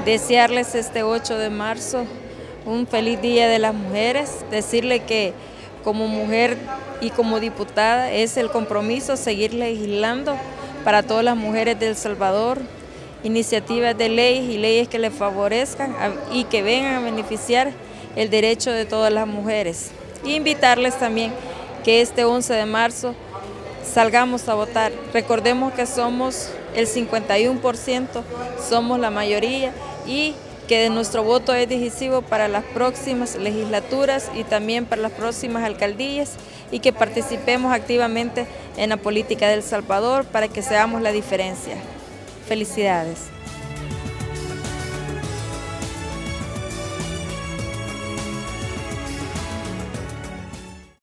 desearles este 8 de marzo un feliz Día de las Mujeres, decirle que como mujer y como diputada es el compromiso seguir legislando para todas las mujeres de El Salvador, iniciativas de leyes y leyes que les favorezcan y que vengan a beneficiar el derecho de todas las mujeres. E invitarles también que este 11 de marzo salgamos a votar. Recordemos que somos el 51%, somos la mayoría y que nuestro voto es decisivo para las próximas legislaturas y también para las próximas alcaldías y que participemos activamente en la política de El Salvador para que seamos la diferencia. Felicidades.